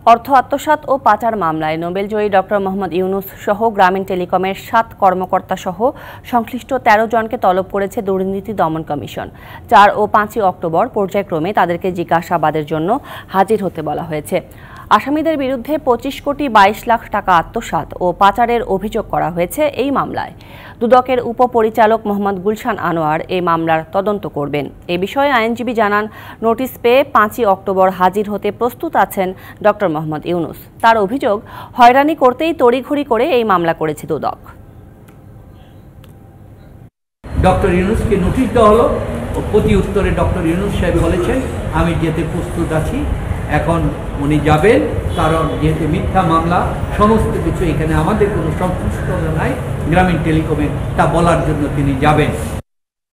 অর্থ আত্মসাৎ ও পাচার মামলায় নোবেলজয়ী ডক্টর মোহাম্মদ ইউনূস সহ গ্রামীণ টেলিকমের ৭ কর্মকর্তা সহ সংশ্লিষ্ট ১৩ জনকে তলব করেছে দুর্নীতি দমন কমিশন। ৪ ও ৫ই অক্টোবর পর্যায়ক্রমে তাদেরকে জিজ্ঞাসাবাদের জন্য হাজির হতে বলা হয়েছে। আসামিদের বিরুদ্ধে ২৫ কোটি ২২ লাখ টাকা আত্মসাৎ ও পাচারের অভিযোগ করা হয়েছে এই মামলায়। দুদকের উপপরিচালক মোহাম্মদ গুলশান আনোয়ার এই মামলার তদন্ত করবেন। এ বিষয়ে আইনজীবী জানান, নোটিশ পেয়ে ৫ই অক্টোবর হাজির হতে প্রস্তুত আছেন ডক্টর মোহাম্মদ ইউনূস। তার অভিযোগ, হয়রানি করতেই তড়িঘড়ি করে এই মামলা করেছে দুদক। ডক্টর ইউনূসকে নোটিশ দেওয়া হলো, প্রতি উত্তরে ডক্টর ইউনূস সাহেব বলেছেন আমি যেতে প্রস্তুত আছি। এখন উনি যাবেন, কারণ যেহেতু মিথ্যা মামলা, সমস্ত কিছু এখানে আমাদের কোনো সংশ্লিষ্টতা নাই গ্রামীণ টেলিকমের, তা বলার জন্য তিনি যাবেন।